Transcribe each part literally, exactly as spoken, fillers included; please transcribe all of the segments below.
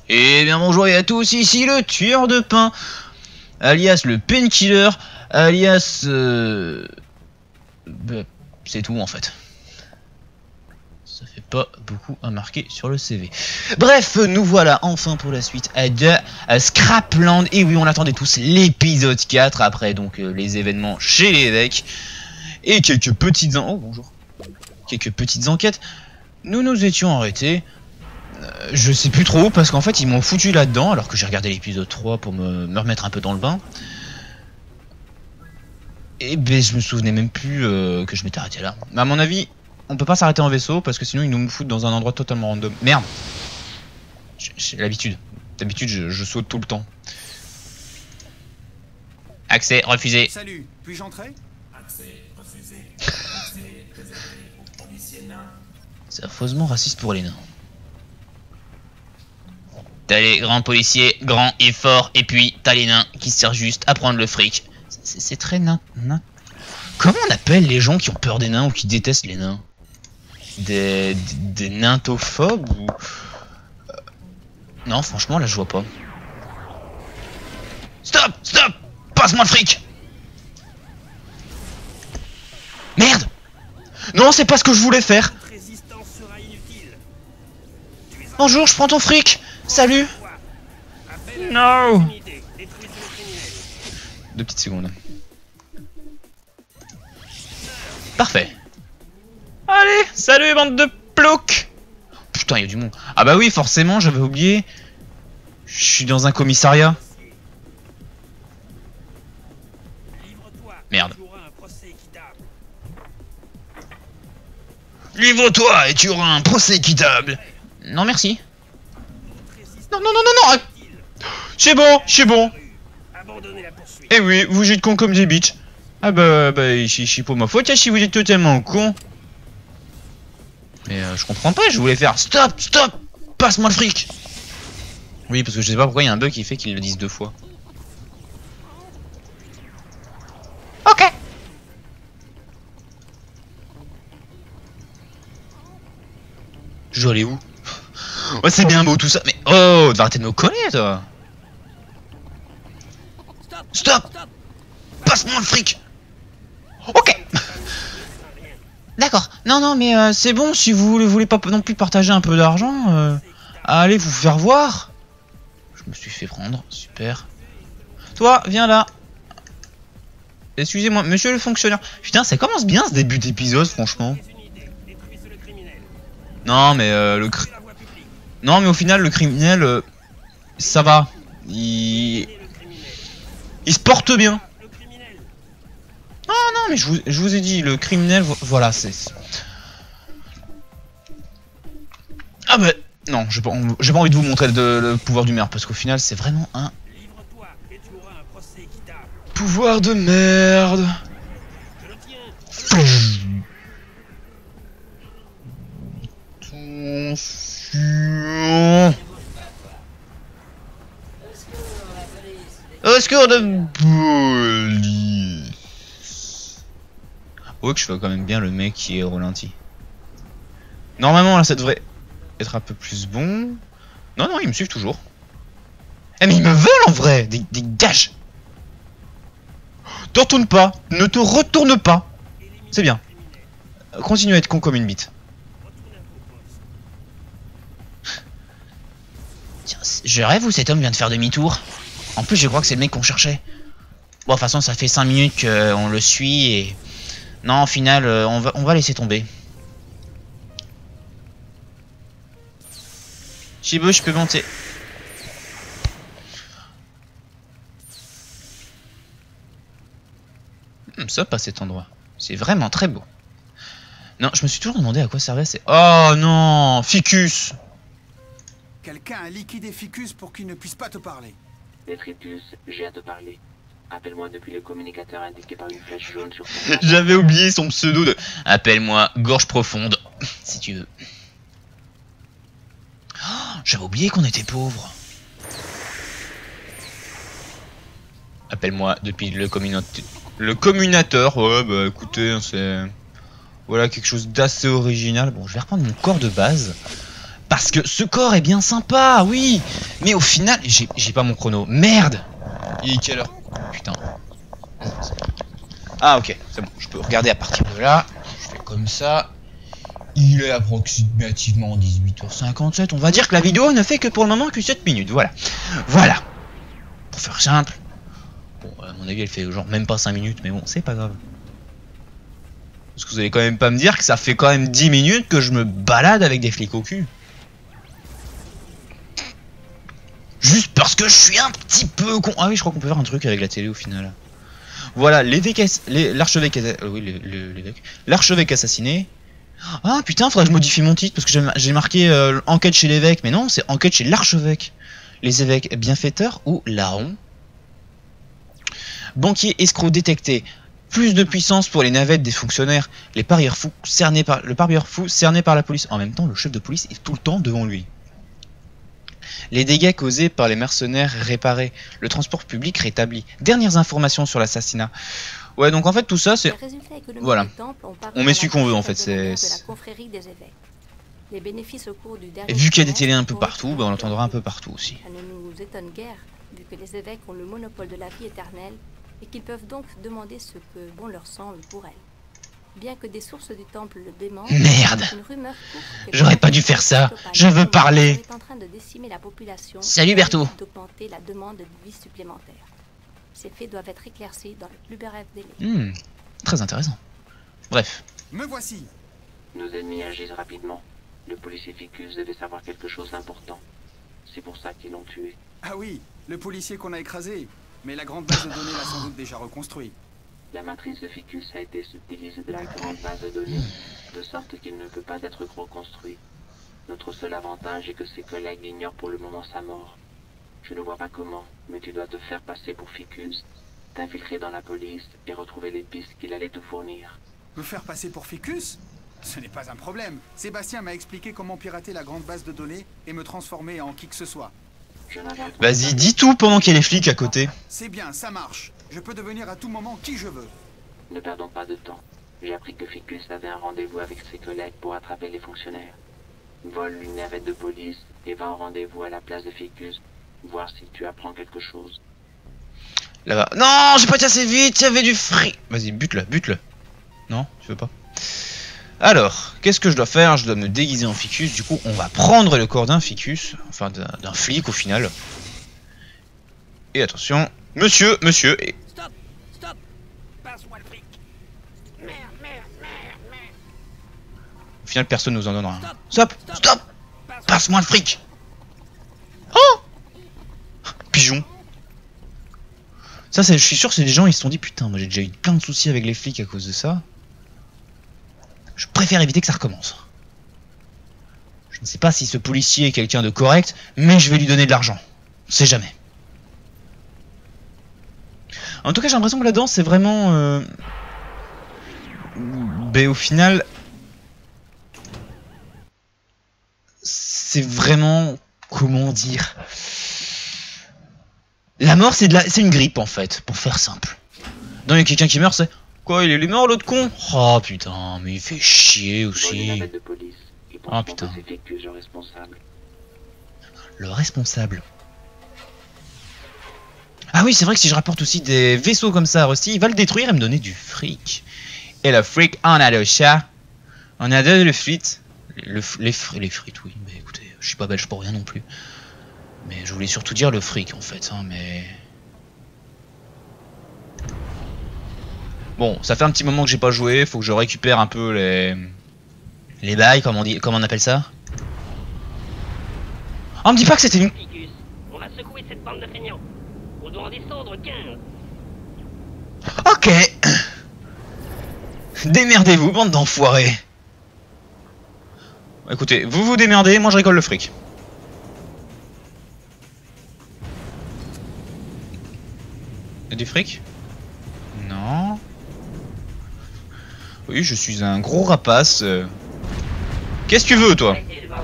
Et bien bonjour à tous, ici le tueur de pain, alias le painkiller, alias... Euh... Bah, c'est tout en fait. Ça fait pas beaucoup à marquer sur le C V. Bref, nous voilà enfin pour la suite de euh, Scrapland. Et oui, on attendait tous l'épisode quatre, après donc euh, les événements chez l'évêque. Et quelques petites... En... Oh bonjour. Quelques petites enquêtes. Nous nous étions arrêtés. Euh, je sais plus trop parce qu'en fait ils m'ont foutu là-dedans alors que j'ai regardé l'épisode trois pour me, me remettre un peu dans le bain. Et ben je me souvenais même plus euh, que je m'étais arrêté là. Mais à mon avis, on peut pas s'arrêter en vaisseau parce que sinon ils nous foutent dans un endroit totalement random. Merde. J'ai l'habitude. D'habitude je, je saute tout le temps. Accès refusé. Salut, puis-je entrer? Accès refusé. Accès réservé aux policiers nains. C'est affreusement raciste pour les nains. T'as les grands policiers, grands et forts, et puis t'as les nains qui servent juste à prendre le fric. C'est très nain, nain. Comment on appelle les gens qui ont peur des nains ou qui détestent les nains? Des, des, des naintophobes ou... Non, franchement, là, je vois pas. Stop, stop, passe-moi le fric. Merde. Non, c'est pas ce que je voulais faire. Bonjour, je prends ton fric. Salut. Non. Deux petites secondes. Parfait. Allez, salut bande de ploucs. Putain, il y a du monde. Ah bah oui, forcément, j'avais oublié. Je suis dans un commissariat. Merde. Livre-toi et tu auras un procès équitable. Non merci. Non, non, non, non, non. C'est bon, c'est bon. Eh oui, vous êtes con comme des bitches. Ah bah, bah, c'est pas ma faute si vous êtes totalement con. Mais euh, je comprends pas, je voulais faire stop, stop, passe-moi le fric. Oui, parce que je sais pas pourquoi il y a un bug qui fait qu'ils le disent deux fois. Ok. Je dois aller où? Ouais, c'est bien beau tout ça, mais oh, va arrêter de me coller, toi. Stop. Passe-moi le fric. Ok. D'accord. Non, non, mais euh, c'est bon, si vous voulez, voulez pas non plus partager un peu d'argent, euh, allez vous faire voir. Je me suis fait prendre, super. Toi, viens là. Excusez-moi, monsieur le fonctionnaire. Putain, ça commence bien ce début d'épisode, franchement. Non, mais euh, le cri... Non, mais au final, le criminel, euh, ça va. Il... Il se porte bien. Non, non, mais je vous, je vous ai dit, le criminel, voilà, c'est... Ah bah, non, j'ai pas, pas envie de vous montrer de, le pouvoir du maire, parce qu'au final, c'est vraiment un... pouvoir de merde. Attention. Au secours de police. Ouais, que je fais quand même bien le mec qui est au ralenti. Normalement là ça devrait être un peu plus bon. Non non, ils me suivent toujours. Eh mais ils me veulent en vrai. Des, des gages. Te retourne pas. Ne te retourne pas. C'est bien. Continue à être con comme une bite. Tiens, je rêve où cet homme vient de faire demi-tour. En plus, je crois que c'est le mec qu'on cherchait. Bon, de toute façon, ça fait cinq minutes qu'on le suit et... Non, au final, euh, on, va, on va laisser tomber. Si veux, je peux monter. Hum, ça pas cet endroit. C'est vraiment très beau. Non, je me suis toujours demandé à quoi servait ces... Oh non, Ficus. Quelqu'un a liquidé Ficus pour qu'il ne puisse pas te parler. Détritus, j'ai à te parler. Appelle-moi depuis le communicateur indiqué par une flèche jaune sur ton... J'avais oublié son pseudo de... Appelle-moi Gorge Profonde, si tu veux. Oh, j'avais oublié qu'on était pauvres. Appelle-moi depuis le communateur... Le communateur, ouais bah écoutez, c'est... Voilà quelque chose d'assez original. Bon, je vais reprendre mon corps de base. Parce que ce corps est bien sympa, oui. Mais au final, j'ai j'ai pas mon chrono. Merde. Il est quelle heure? Putain. Ah ok, c'est bon. Je peux regarder à partir de là. Je fais comme ça. Il est approximativement dix-huit heures cinquante-sept. On va dire que la vidéo ne fait que pour le moment que sept minutes. Voilà. Voilà. Pour faire simple. Bon, à mon avis, elle fait genre même pas cinq minutes. Mais bon, c'est pas grave. Parce que vous allez quand même pas me dire que ça fait quand même dix minutes que je me balade avec des flics au cul. Juste parce que je suis un petit peu con. Ah oui, je crois qu'on peut faire un truc avec la télé au final. Voilà, l'évêque, l'archevêque, euh, oui, l'évêque, l'archevêque assassiné. Ah putain, faudrait que je modifie mon titre parce que j'ai marqué euh, enquête chez l'évêque, mais non, c'est enquête chez l'archevêque. Les évêques bienfaiteurs ou larrons. Banquier escroc détecté. Plus de puissance pour les navettes des fonctionnaires. Les parieurs fous cernés par le parieur fou cerné par la police. En même temps, le chef de police est tout le temps devant lui. Les dégâts causés par les mercenaires réparés. Le transport public rétabli. Dernières informations sur l'assassinat. Ouais, donc en fait tout ça c'est... Voilà. On met celui qu'on veut en fait. C'est... Et vu qu'il y a des télés un peu partout, bah, on l'entendra un peu partout aussi. Ça ne nous étonne guère, vu que les évêques ont le monopole de la vie éternelle et qu'ils peuvent donc demander ce que bon leur semble pour elle. Bien que des sources du temple le démentent, merde, j'aurais pas dû faire ça. Je veux parler. Est en train de décimer la population. Salut Berthaud. D'augmenter la demande de vie supplémentaire. Ces faits doivent être éclaircis dans le plus bref délai. Hmm, très intéressant. Bref. Me voici. Nos ennemis agissent rapidement. Le policier Ficus devait savoir quelque chose d'important. C'est pour ça qu'ils l'ont tué. Ah oui, le policier qu'on a écrasé. Mais la grande base de données l'a sans doute déjà reconstruit. La matrice de Ficus a été subtilisée de la grande base de données, de sorte qu'il ne peut pas être reconstruit. Notre seul avantage est que ses collègues ignorent pour le moment sa mort. Je ne vois pas comment, mais tu dois te faire passer pour Ficus, t'infiltrer dans la police et retrouver les pistes qu'il allait te fournir. Me faire passer pour Ficus? Ce n'est pas un problème. Sébastien m'a expliqué comment pirater la grande base de données et me transformer en qui que ce soit. Vas-y, dis tout pendant qu'il y a les flics à côté. C'est bien, ça marche. Je peux devenir à tout moment qui je veux. Ne perdons pas de temps. J'ai appris que Ficus avait un rendez-vous avec ses collègues pour attraper les fonctionnaires. Vole une navette de police et va en rendez-vous à la place de Ficus, voir si tu apprends quelque chose. Là-bas. Non, j'ai pas été assez vite, il y avait du fric. Vas-y, bute-le, bute-le. Non, tu veux pas? Alors, qu'est-ce que je dois faire? Je dois me déguiser en Ficus. Du coup, on va prendre le corps d'un Ficus. Enfin, d'un flic au final. Et attention. Monsieur, monsieur. Et... Stop, stop. Passe-moi le fric. Merde, merde, merde, merde. Au final, personne nous en donnera. Stop, stop, stop. Passe-moi le fric. Oh, pigeon. Ça, je suis sûr que c'est des gens, ils se sont dit, putain, moi j'ai déjà eu plein de soucis avec les flics à cause de ça. Je préfère éviter que ça recommence. Je ne sais pas si ce policier est quelqu'un de correct, mais je vais lui donner de l'argent. On sait jamais. En tout cas, j'ai l'impression que là-dedans, c'est vraiment... Euh... Ben, au final... C'est vraiment... Comment dire... La mort, c'est de la... c'est une grippe, en fait, pour faire simple. Non, il y a quelqu'un qui meurt, c'est... Quoi, il est mort l'autre con? Oh putain, mais il fait chier aussi. Oh putain. Le responsable. Ah oui, c'est vrai que si je rapporte aussi des vaisseaux comme ça à Rusty, il va le détruire et me donner du fric. Et le fric, on a le chat. On a de le frites. Le, les, les frites, oui. Mais écoutez, je suis pas belge pour rien non plus. Mais je voulais surtout dire le fric en fait, hein, mais... Bon, ça fait un petit moment que j'ai pas joué, faut que je récupère un peu les... Les bails, comme on dit, comment on appelle ça? Oh, me dis pas que c'était une... On va secouer cette bande de feignants. On doit en descendre quinze. Ok. Démerdez-vous, bande d'enfoirés. Écoutez, vous vous démerdez, moi je récolte le fric. Y'a du fric? Non. Oui, je suis un gros rapace. Qu'est-ce que tu veux, toi?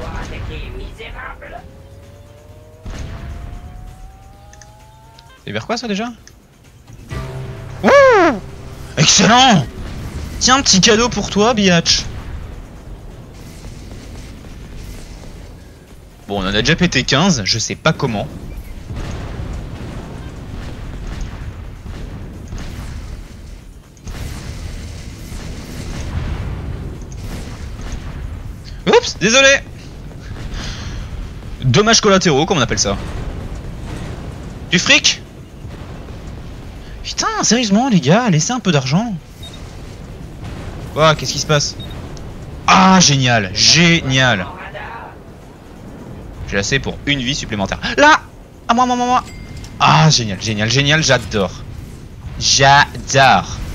C'est vers quoi, ça, déjà? Ouh! Excellent! Tiens, un petit cadeau pour toi, biatch. Bon, on en a déjà pété quinze, je sais pas comment. Oups, désolé. Dommages collatéraux, comme on appelle ça. Du fric? Putain, sérieusement les gars, laissez un peu d'argent. Oh, qu'est-ce qui se passe? Ah, génial, génial. J'ai assez pour une vie supplémentaire. Là! À moi, moi, moi, moi. Ah, génial, génial, génial, j'adore. J'adore.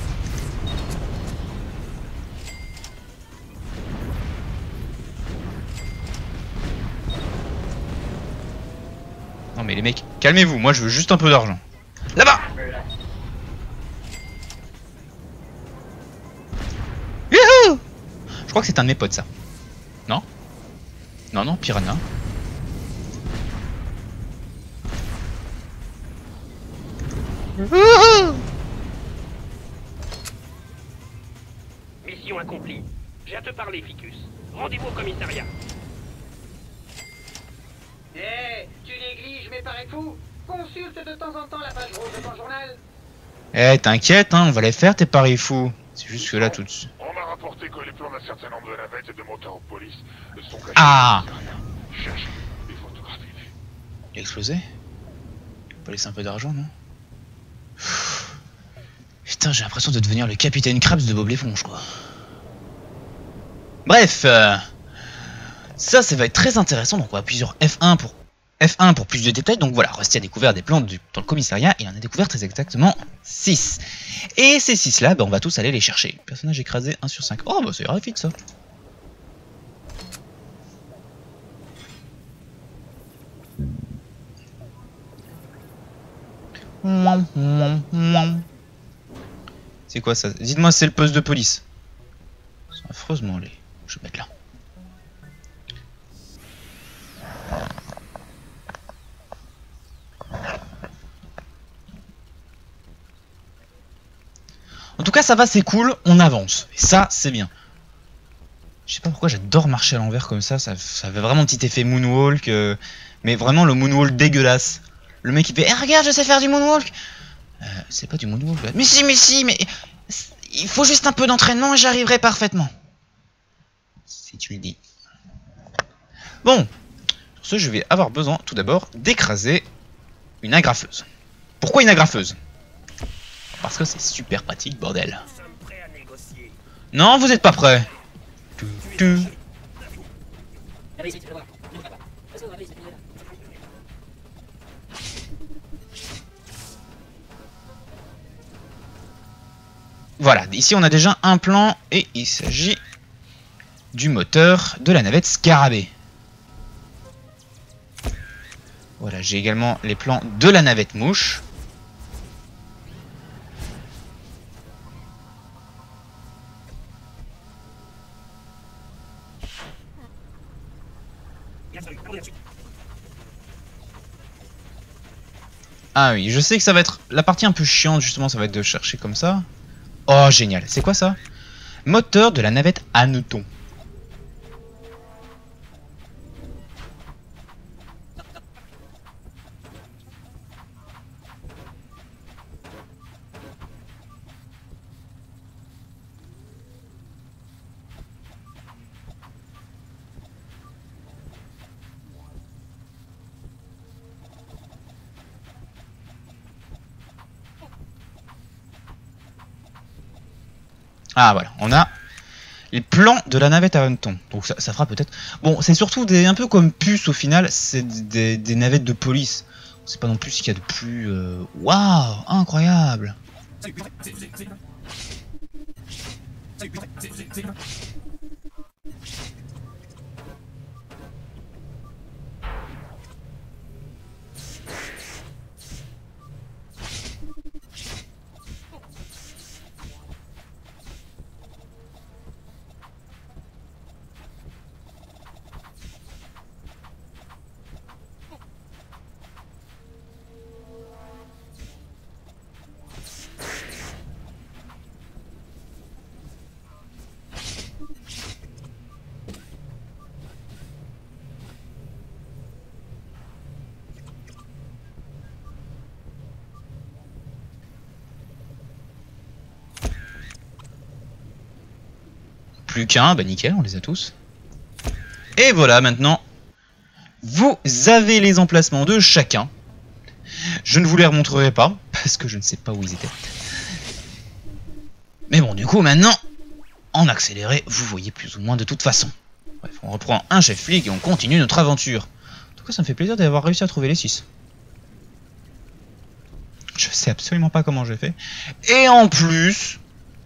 Non mais les mecs, calmez-vous, moi je veux juste un peu d'argent. Là-bas! Youhou! Je crois que c'est un de mes potes ça. Non? Non, non, piranha. Youhou! Mission accomplie. J'ai à te parler, Ficus. Rendez-vous au commissariat. Hé, hey, tu négliges mes parais fous. Consulte de temps en temps la page rouge de ton journal. Eh, t'inquiète, hein, on va les faire tes paris fous. C'est juste que là tout de suite. On m'a rapporté que les plans d'un certain nombre de navettes et de moteurs de police sont cachés. Ah! Cherche et photographie-les. Il a explosé? Pas laisser un peu d'argent, non? Putain, j'ai l'impression de devenir le capitaine Krabs de Bob l'éponge, quoi. Bref, euh, ça, ça va être très intéressant. Donc, on va appuyer sur F un pour F un pour plus de détails. Donc voilà, Rusty a découvert des plans du, dans le commissariat et il en a découvert très exactement six. Et ces six là, bah, on va tous aller les chercher. Personnage écrasé un sur cinq. Oh, bah ça ira vite ça. C'est quoi ça? Dites-moi, c'est le poste de police. C'est affreusement laid. Je vais mettre là. En tout cas, ça va, c'est cool, on avance. Et ça, c'est bien. Je sais pas pourquoi j'adore marcher à l'envers comme ça. Ça, ça fait vraiment un petit effet moonwalk. Euh, mais vraiment le moonwalk dégueulasse. Le mec il fait, eh, regarde, je sais faire du moonwalk. Euh, c'est pas du moonwalk. Mais si, mais si, mais il faut juste un peu d'entraînement et j'arriverai parfaitement. Si tu le dis. Bon, sur ce, je vais avoir besoin tout d'abord d'écraser une agrafeuse. Pourquoi une agrafeuse? Parce que c'est super pratique, bordel. Nous sommes prêts à négocier. Non, vous êtes pas prêts. Tu, tu. Voilà, ici on a déjà un plan et il s'agit du moteur de la navette Scarabée. Voilà, j'ai également les plans de la navette Mouche. Ah oui, je sais que ça va être la partie un peu chiante, justement, ça va être de chercher comme ça. Oh, génial. C'est quoi ça? Moteur de la navette Hanneton. Ah voilà, on a les plans de la navette à Hanneton. Donc ça, ça fera peut-être... Bon, c'est surtout des un peu comme puce au final, c'est des, des navettes de police. C'est pas non plus ce qu'il y a de plus... Euh... Waouh, incroyable. Plus qu'un, bah nickel, on les a tous. Et voilà, maintenant, vous avez les emplacements de chacun. Je ne vous les remontrerai pas, parce que je ne sais pas où ils étaient. Mais bon, du coup, maintenant, en accéléré, vous voyez plus ou moins de toute façon. Bref, on reprend un chef flic et on continue notre aventure. En tout cas, ça me fait plaisir d'avoir réussi à trouver les six. Je sais absolument pas comment j'ai fait. Et en plus...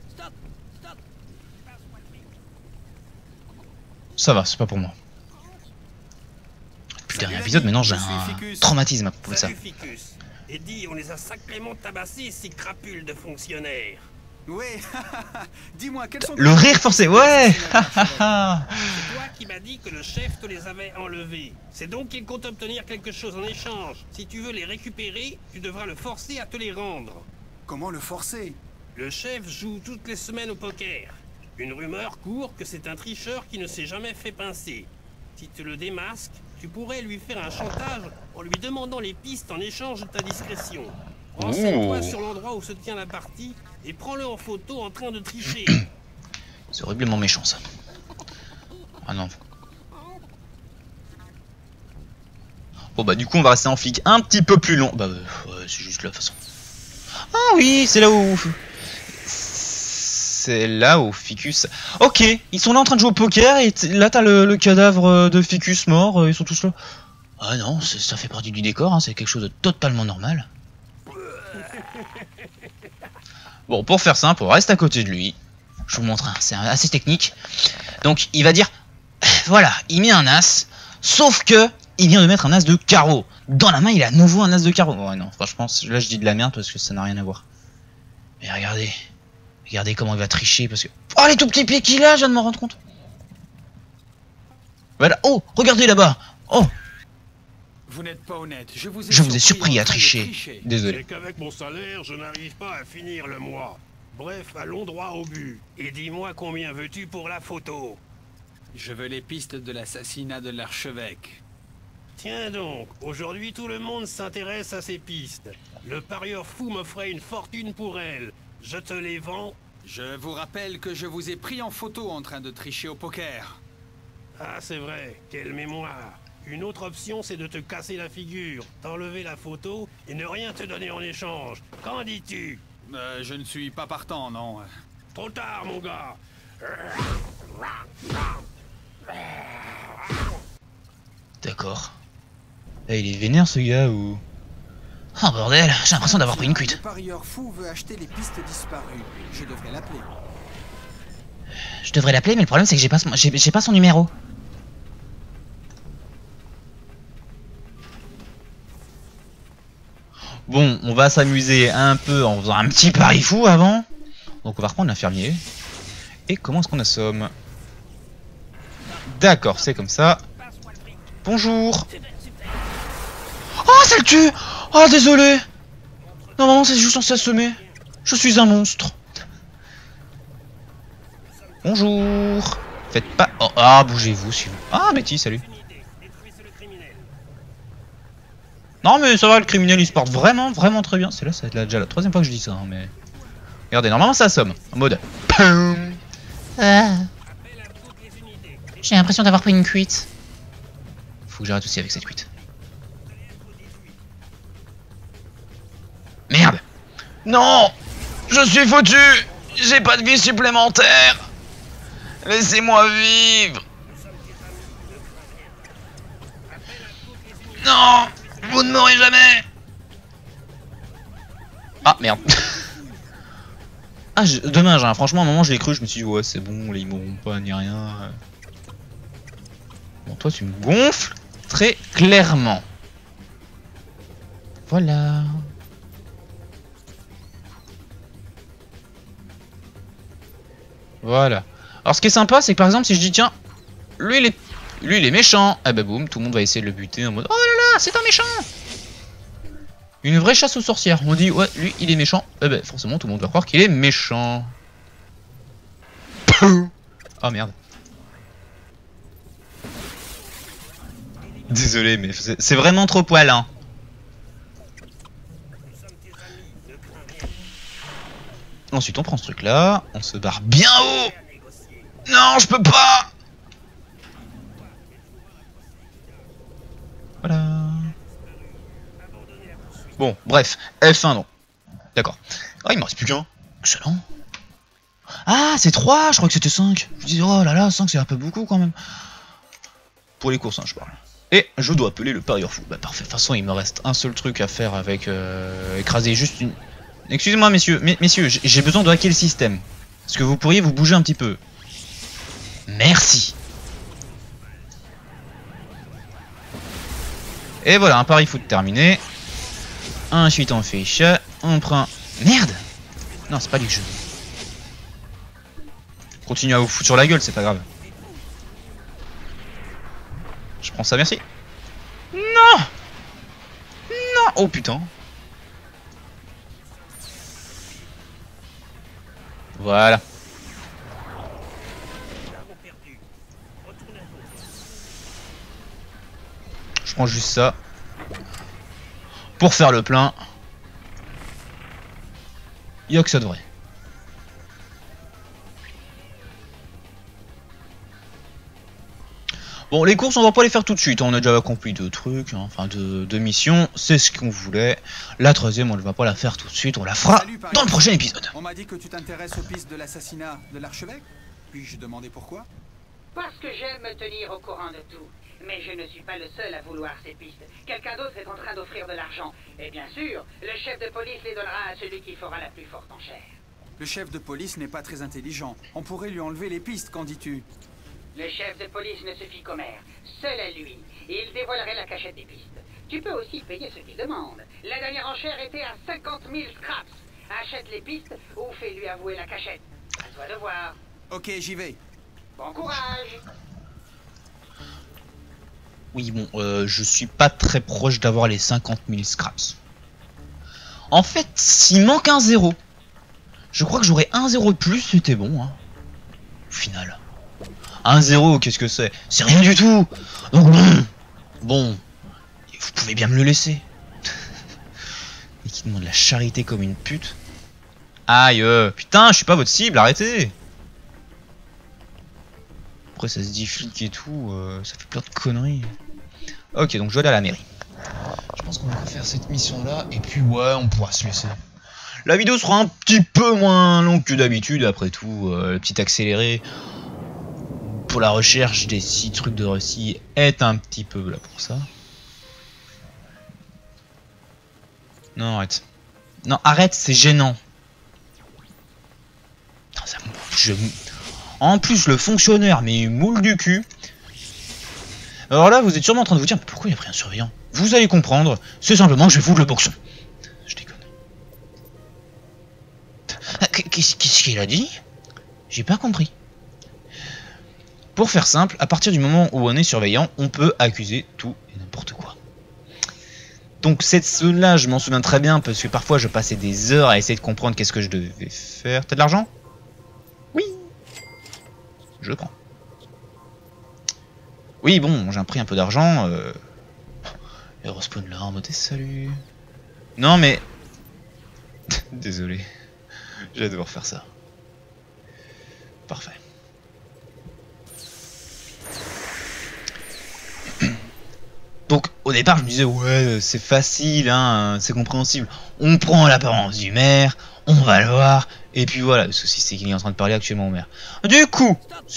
Ça va, c'est pas pour moi. Depuis le dernier épisode, maintenant j'ai un traumatisme à propos de ça. Salut Ficus. Et dis, on les a sacrément tabassés, ces crapules de fonctionnaires. Ouais, dis-moi, quels sont... Le rire forcé, ouais. C'est toi qui m'as dit que le chef te les avait enlevés. C'est donc qu'il compte obtenir quelque chose en échange. Si tu veux les récupérer, tu devras le forcer à te les rendre. Comment le forcer? Le chef joue toutes les semaines au poker. Une rumeur court que c'est un tricheur qui ne s'est jamais fait pincer. Si tu le démasques, tu pourrais lui faire un chantage en lui demandant les pistes en échange de ta discrétion. Renseigne-toi sur l'endroit où se tient la partie et prends-le en photo en train de tricher. C'est horriblement méchant ça. Ah non. Bon bah du coup on va rester en flic un petit peu plus long. Bah ouais, c'est juste là de toute façon. Ah oui, c'est là où... C'est là où Ficus... Ok, ils sont là en train de jouer au poker et là t'as le, le cadavre de Ficus mort, ils sont tous là. Ah non, ça fait partie du décor, hein, c'est quelque chose de totalement normal. Bon, pour faire simple, on reste à côté de lui. Je vous montre, hein, c'est assez technique. Donc il va dire, voilà, il met un as, sauf que il vient de mettre un as de carreau. Dans la main, il a à nouveau un as de carreau. Ouais non, franchement, là je dis de la merde parce que ça n'a rien à voir. Mais regardez, regardez comment il va tricher parce que... Oh les tout petits pieds qu'il a, je viens de m'en rendre compte. Voilà, oh, regardez là-bas. Oh, Vous n'êtes pas honnête, je vous ai, je vous ai surpris surpris à en train de tricher. tricher. Désolé. C'est qu'avec mon salaire, je n'arrive pas à finir le mois. Bref, allons droit au but. Et dis-moi combien veux-tu pour la photo? Je veux les pistes de l'assassinat de l'archevêque. Tiens donc, aujourd'hui tout le monde s'intéresse à ces pistes. Le parieur fou m'offrait une fortune pour elles. Je te les vends. Je vous rappelle que je vous ai pris en photo en train de tricher au poker. Ah c'est vrai, quelle mémoire. Une autre option, c'est de te casser la figure, t'enlever la photo et ne rien te donner en échange. Qu'en dis-tu? Euh, je ne suis pas partant, non. Trop tard, mon gars. D'accord. Eh, il est vénère ce gars ou... Oh bordel, j'ai l'impression d'avoir pris une cuite. Le parieur fou veut acheter les pistes disparues. Je devrais l'appeler. Je devrais l'appeler, mais le problème c'est que j'ai pas, son... j'ai pas son numéro. Bon, on va s'amuser un peu en faisant un petit pari fou avant. Donc on va reprendre l'infirmier. Et comment est-ce qu'on assomme? D'accord, c'est comme ça. Bonjour. Oh, ça le tue. Oh, désolé. Normalement, c'est juste censé assommer. Je suis un monstre. Bonjour. Faites pas... Oh, ah, bougez-vous, s'il vous... Ah, Betty, salut. Non, mais ça va, le criminel, il se porte vraiment, vraiment très bien. C'est là, ça va être déjà la troisième fois que je dis ça, hein, mais... Regardez, normalement, ça assomme. En mode... Ah. J'ai l'impression d'avoir pris une cuite. Faut que j'arrête aussi avec cette cuite. Merde. Non. Je suis foutu. J'ai pas de vie supplémentaire. Laissez-moi vivre. Non. Vous ne mourrez jamais. Ah merde. Ah je... dommage, hein. Franchement à un moment je l'ai cru, je me suis dit ouais c'est bon, là, ils mourront pas ni rien. Bon toi tu me gonfles très clairement. Voilà. Voilà. Alors ce qui est sympa c'est que par exemple si je dis tiens, lui il est, lui il est méchant, ah bah boum, tout le monde va essayer de le buter en mode oh là là c'est un méchant. Une vraie chasse aux sorcières. On dit ouais lui il est méchant, eh bah forcément tout le monde va croire qu'il est méchant. Oh merde. Désolé mais c'est vraiment trop poil hein. Ensuite on prend ce truc là, on se barre bien haut. Non, je peux pas. Voilà. Bon, bref, F un non. D'accord. Ah, il m'en reste plus qu'un. Excellent. Ah, c'est trois, je crois que c'était cinq. Je me disais, oh là là, cinq c'est un peu beaucoup quand même. Pour les courses, hein, je parle. Et je dois appeler le parieur fou. Bah parfait, de toute façon il me reste un seul truc à faire avec euh, écraser juste une... Excusez-moi messieurs, messieurs, j'ai besoin de hacker le système. Est-ce que vous pourriez vous bouger un petit peu? Merci. Et voilà, un pari foot terminé. Ensuite on fait chat, on prend... Merde. Non, c'est pas lui que je veux. Continuez à vous foutre sur la gueule, c'est pas grave. Je prends ça, merci. Non. Non. Oh putain. Voilà. Je prends juste ça. Pour faire le plein. Y'a que ça devrait. Bon, les courses, on va pas les faire tout de suite. On a déjà accompli deux trucs, hein, enfin deux, deux missions. C'est ce qu'on voulait. La troisième, on ne va pas la faire tout de suite. On la fera Salut, dans le prochain épisode. On m'a dit que tu t'intéresses aux pistes de l'assassinat de l'archevêque. Puis-je demander pourquoi? Parce que j'aime me tenir au courant de tout. Mais je ne suis pas le seul à vouloir ces pistes. Quelqu'un d'autre est en train d'offrir de l'argent. Et bien sûr, le chef de police les donnera à celui qui fera la plus forte enchère. Le chef de police n'est pas très intelligent. On pourrait lui enlever les pistes, qu'en dis-tu? Le chef de police ne se fie qu'au maire. Seul à lui. Il dévoilerait la cachette des pistes. Tu peux aussi payer ce qu'il demande. La dernière enchère était à cinquante mille scraps. Achète les pistes ou fais-lui avouer la cachette. À toi de voir. Ok, j'y vais. Bon courage. Oui, bon, euh, je suis pas très proche d'avoir les cinquante mille scraps. En fait, s'il manque un zéro, je crois que j'aurais un zéro de plus, c'était bon, hein. Au final. un zéro, qu'est-ce que c'est? C'est rien du tout. Donc bon, bon, vous pouvez bien me le laisser. Et qui demande la charité comme une pute. Aïe, euh, putain, je suis pas votre cible, arrêtez. Après ça se dit flic et tout, euh, ça fait plein de conneries. Ok, donc je dois aller à la mairie. Je pense qu'on va faire cette mission là, et puis ouais, on pourra se laisser. La vidéo sera un petit peu moins longue que d'habitude, après tout, euh, le petit accéléré pour la recherche des six trucs de récit est un petit peu là pour ça. Non, arrête. Non, arrête, c'est gênant. Non, ça, je... En plus, le fonctionnaire, mais il moule du cul. Alors là, vous êtes sûrement en train de vous dire, mais pourquoi il a pris un surveillant? Vous allez comprendre, c'est simplement que je vais foutre le boxon. Je déconne. Qu'est-ce qu'il a dit? J'ai pas compris. Pour faire simple, à partir du moment où on est surveillant, on peut accuser tout et n'importe quoi. Donc cette zone-là, je m'en souviens très bien, parce que parfois je passais des heures à essayer de comprendre qu'est-ce que je devais faire. T'as de l'argent? Oui. Je le prends. Oui, bon, j'ai pris un peu d'argent. Euh... Et respawn là en mode salut. Non mais... Désolé. Je vais devoir faire ça. Parfait. Donc au départ je me disais ouais c'est facile, hein, c'est compréhensible. On prend l'apparence du maire, on va le voir, et puis voilà, le souci c'est qu'il est en train de parler actuellement au maire. Du coup...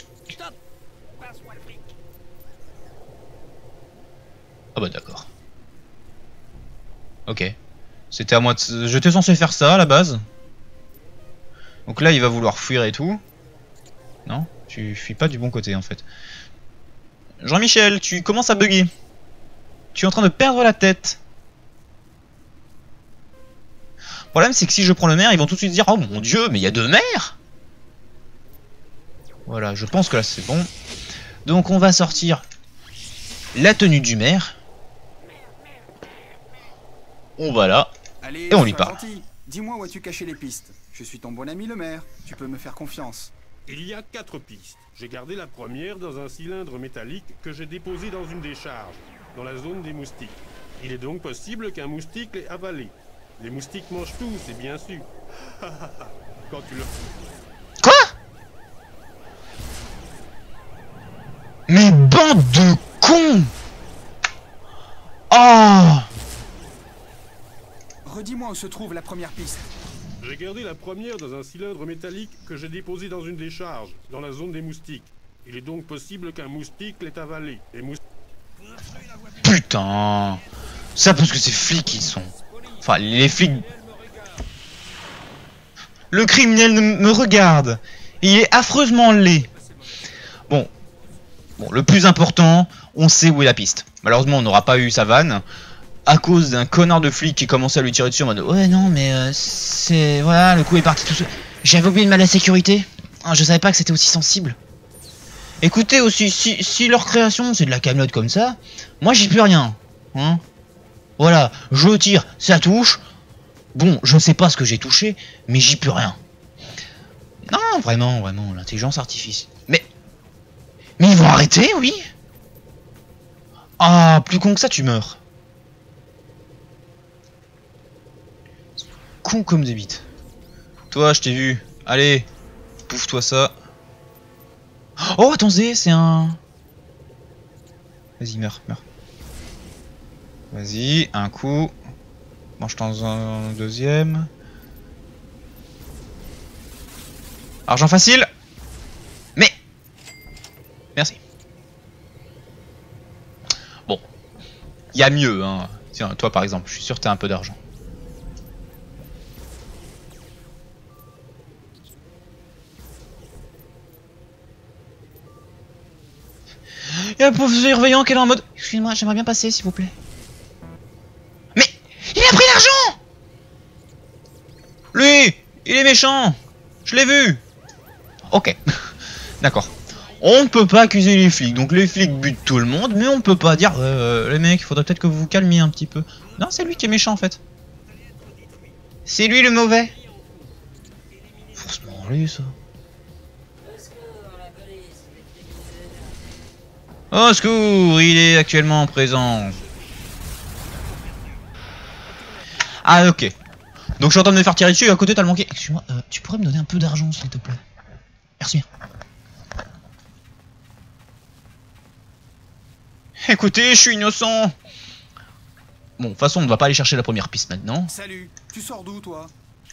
Ah bah d'accord. Ok. C'était à moi de... J'étais censé faire ça à la base. Donc là il va vouloir fuir et tout. Non, tu fuis pas du bon côté en fait. Jean-Michel, tu commences à bugger. Tu es en train de perdre la tête. Le problème c'est que si je prends le maire, ils vont tout de suite dire oh mon dieu, mais il y a deux maires. Voilà, je pense que là c'est bon. Donc on va sortir la tenue du maire. On va là. Allez, et on lui parle. Dis-moi où as-tu caché les pistes. Je suis ton bon ami le maire. Tu peux me faire confiance. Il y a quatre pistes. J'ai gardé la première dans un cylindre métallique que j'ai déposé dans une décharge, dans la zone des moustiques. Il est donc possible qu'un moustique l'ait avalé. Les moustiques mangent tout, c'est bien sûr. Quand tu le... Quoi? Bande de cons! Oh! Redis-moi où se trouve la première piste. J'ai gardé la première dans un cylindre métallique que j'ai déposé dans une décharge, dans la zone des moustiques. Il est donc possible qu'un moustique l'ait avalé. Les moustiques... Putain! Ça parce que c'est flics qui sont. Enfin, les flics... Le criminel me regarde. Il est affreusement laid. Bon. Bon, le plus important, on sait où est la piste. Malheureusement, on n'aura pas eu sa vanne. À cause d'un connard de flic qui commençait à lui tirer dessus en mode ouais non mais euh, c'est... Voilà, le coup est parti tout seul. J'avais oublié de mettre la sécurité. Ah, je savais pas que c'était aussi sensible. Écoutez aussi, si, si leur création c'est de la camelote comme ça, moi j'y peux rien. Hein, voilà, je tire, ça touche. Bon, je sais pas ce que j'ai touché, mais j'y peux rien. Non, vraiment, vraiment, l'intelligence artificielle. Mais... Mais ils vont arrêter, oui? Ah, plus con que ça, tu meurs. Con comme des bites. Toi, je t'ai vu. Allez, pouffe-toi ça. Oh, attendez, c'est un... Vas-y, meurs, meurs. Vas-y, un coup. Mange-t'en un deuxième. Argent facile. Mais... Merci. Bon. Il y a mieux, hein. Tiens, toi par exemple, je suis sûr que t'as un peu d'argent. Il y a un pauvre surveillant qui est là en mode... Excusez-moi, j'aimerais bien passer s'il vous plaît. Mais... Il a pris l'argent! Lui, il est méchant. Je l'ai vu. Ok. D'accord. On ne peut pas accuser les flics. Donc les flics butent tout le monde. Mais on peut pas dire... Euh, les mecs, il faudrait peut-être que vous vous calmiez un petit peu. Non, c'est lui qui est méchant en fait. C'est lui le mauvais. Forcément lui ça. Au secours, il est actuellement présent. Ah ok. Donc je suis en train de me faire tirer dessus et à côté t'as le manqué. Excuse-moi, euh, tu pourrais me donner un peu d'argent s'il te plaît? Merci. Écoutez, je suis innocent. Bon, de toute façon on ne va pas aller chercher la première piste maintenant. Salut, tu sors d'où toi?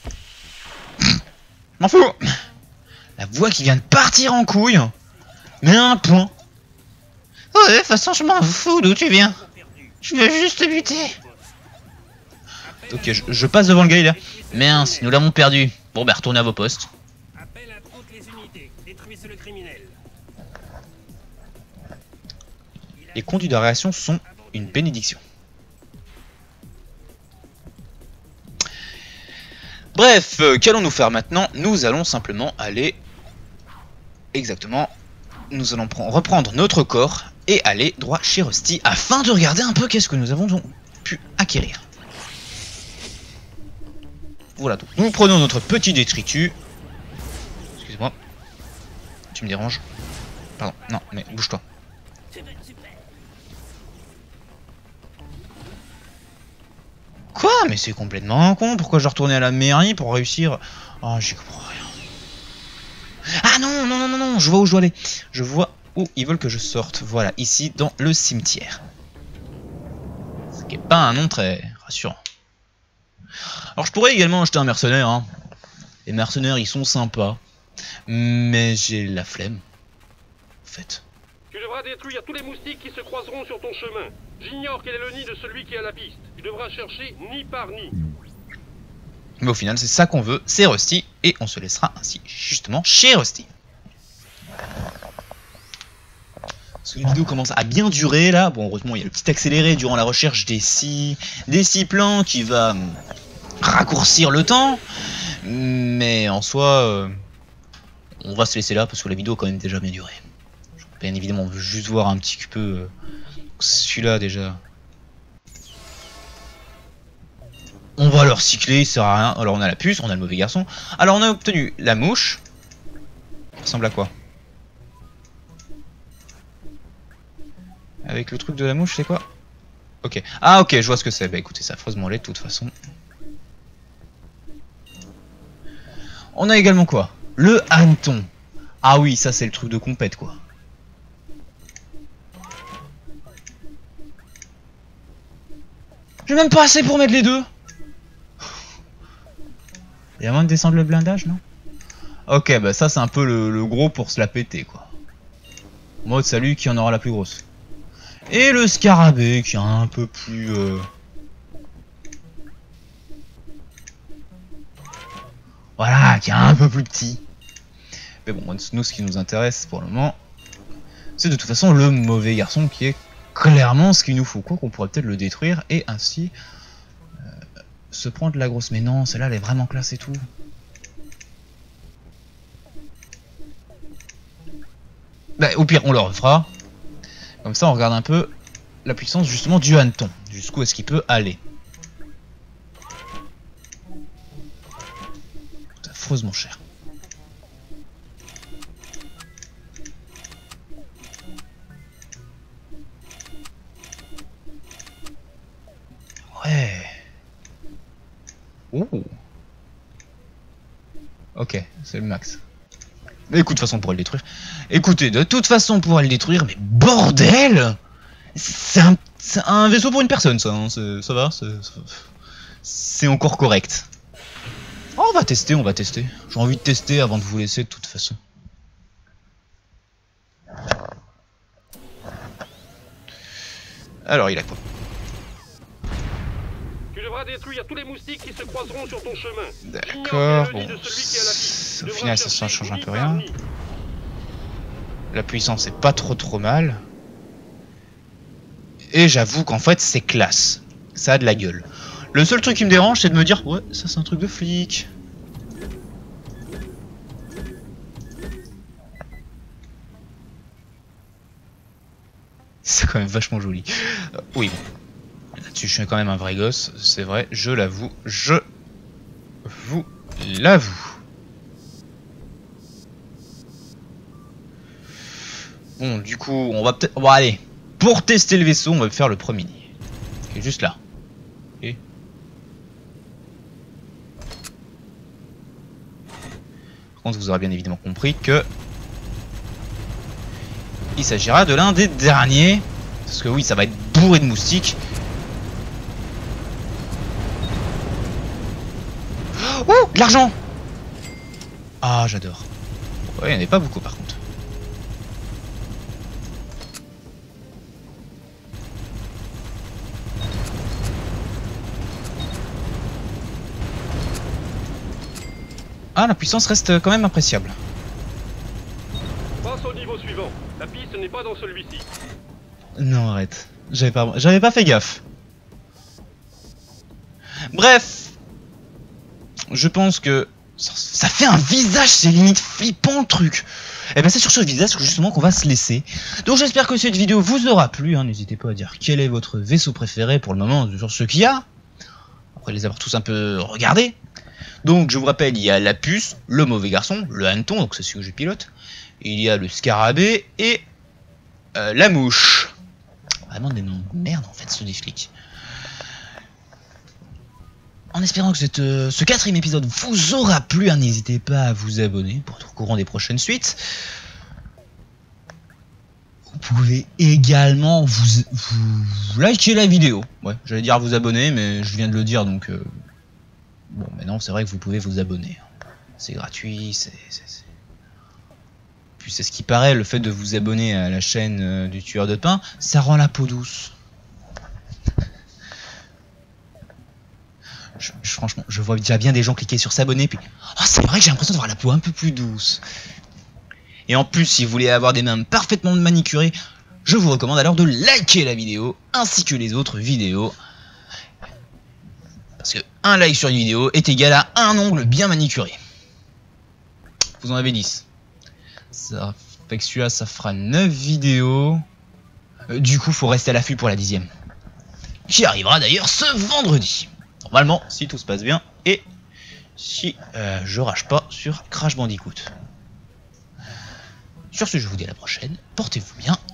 M'en fous. La voix qui vient de partir en couille. Mais un point. Ouais, de toute façon, je m'en fous d'où tu viens. Je veux juste te buter. Ok, je, je passe devant le gars là. Mince, nous l'avons perdu. Bon, bah, retournez à vos postes. Appel à toutes les unités. Détruisez le criminel. Les conduits de réaction sont une bénédiction. Bref, euh, qu'allons-nous faire maintenant? Nous allons simplement aller... Exactement. Nous allons reprendre notre corps et aller droit chez Rusty afin de regarder un peu qu'est-ce que nous avons pu acquérir. Voilà, donc nous prenons notre petit détritus. Excuse-moi. Tu me déranges. Pardon, non, mais bouge-toi. Quoi? Mais c'est complètement con. Pourquoi je retournais à la mairie pour réussir? Oh, j'y comprends rien. Ah non, non, non, non, non, je vois où je dois aller. Je vois où ils veulent que je sorte. Voilà, ici, dans le cimetière. Ce qui n'est pas un nom très rassurant. Alors, je pourrais également acheter un mercenaire. Hein. Les mercenaires, ils sont sympas. Mais j'ai la flemme. En fait. Tu devras détruire tous les moustiques qui se croiseront sur ton chemin. J'ignore quel est le nid de celui qui a la piste. Tu devras chercher nid par nid. Mais au final, c'est ça qu'on veut, c'est Rusty. Et on se laissera ainsi, justement, chez Rusty. Parce que la vidéo commence à bien durer, là. Bon, heureusement, il y a le petit accéléré durant la recherche des six, des six plans qui va hum, raccourcir le temps. Mais en soi, euh, on va se laisser là, parce que la vidéo a quand même déjà bien duré. Bien évidemment, on veut juste voir un petit peu euh, celui-là déjà. On va le recycler, il sert à rien. Alors on a la puce, on a le mauvais garçon. Alors on a obtenu la mouche. Ça ressemble à quoi? Avec le truc de la mouche, c'est quoi? Ok. Ah ok, je vois ce que c'est. Bah écoutez, c'est affreusement laid de toute façon. On a également quoi? Le hanneton. Ah oui, ça c'est le truc de compète quoi. J'ai même pas assez pour mettre les deux. Il y a moins de descendre le blindage, non? Ok, bah ça c'est un peu le, le gros pour se la péter, quoi. En mode salut, qui en aura la plus grosse. Et le scarabée qui est un peu plus... Euh... Voilà, qui est un peu plus petit. Mais bon, nous ce qui nous intéresse pour le moment, c'est de toute façon le mauvais garçon qui est clairement ce qu'il nous faut. Quoi qu'on pourrait peut-être le détruire et ainsi euh, se prendre la grosse. Mais non, celle-là elle est vraiment classe et tout. Bah, au pire, on le refera. Comme ça, on regarde un peu la puissance justement du hanneton. Jusqu'où est-ce qu'il peut aller. C'est affreusement cher. Ouais. Ouh. Ok, c'est le max. Mais écoute, de toute façon, on pourrait le détruire. Écoutez, de toute façon, on pourrait le détruire, mais bordel! C'est un, un vaisseau pour une personne, ça. Hein. Ça va, c'est encore correct. Oh, on va tester, on va tester. J'ai envie de tester avant de vous laisser, de toute façon. Alors, il a quoi? Tu devras détruire tous les moustiques qui se croiseront sur ton chemin. D'accord, bon. Au final, ça ne change un peu rien. La puissance est pas trop trop mal. Et j'avoue qu'en fait, c'est classe. Ça a de la gueule. Le seul truc qui me dérange, c'est de me dire, ouais, ça c'est un truc de flic. C'est quand même vachement joli. Euh, oui, bon. Là-dessus, je suis quand même un vrai gosse, c'est vrai, je l'avoue, je vous l'avoue. Bon, du coup, on va peut-être... Bon, allez, pour tester le vaisseau, on va faire le premier nid. Qui est juste là. Et... Par contre, vous aurez bien évidemment compris que... il s'agira de l'un des derniers. Parce que oui, ça va être bourré de moustiques. Oh, de l'argent! Ah, j'adore. Ouais, il n'y en avait pas beaucoup par contre. Ah, la puissance reste quand même appréciable. Passe au niveau suivant. La piste n'est pas dans celui-ci. Non, arrête. J'avais pas, j'avais pas fait gaffe. Bref. Je pense que ça, ça fait un visage, c'est limite flippant le truc. Et ben c'est sur ce visage que justement qu'on va se laisser. Donc j'espère que cette vidéo vous aura plu. Hein. N'hésitez pas à dire quel est votre vaisseau préféré pour le moment sur ce qu'il y a. Après les avoir tous un peu regardés. Donc je vous rappelle, il y a la puce, le mauvais garçon, le hanneton, donc c'est celui que je pilote. Il y a le scarabée et euh, la mouche. Vraiment des noms de merde en fait, ceux des flics. En espérant que cette, euh, ce quatrième épisode vous aura plu, hein, n'hésitez pas à vous abonner pour être au courant des prochaines suites. Vous pouvez également vous, vous liker la vidéo. Ouais, j'allais dire vous abonner, mais je viens de le dire, donc... Euh, bon, maintenant c'est vrai que vous pouvez vous abonner. C'est gratuit, c'est... Puis c'est ce qui paraît, le fait de vous abonner à la chaîne euh, du tueur de pain, ça rend la peau douce. Je, je, franchement, je vois déjà bien des gens cliquer sur s'abonner, puis... Oh, c'est vrai que j'ai l'impression d'avoir la peau un peu plus douce. Et en plus, si vous voulez avoir des mains parfaitement manicurées, je vous recommande alors de liker la vidéo, ainsi que les autres vidéos. Parce que un like sur une vidéo est égal à un ongle bien manicuré. Vous en avez dix. Ça fait que celui-là, ça fera neuf vidéos. Euh, du coup, faut rester à l'affût pour la dixième. Qui arrivera d'ailleurs ce vendredi. Normalement, si tout se passe bien. Et si euh, je rage pas sur Crash Bandicoot. Sur ce, je vous dis à la prochaine. Portez-vous bien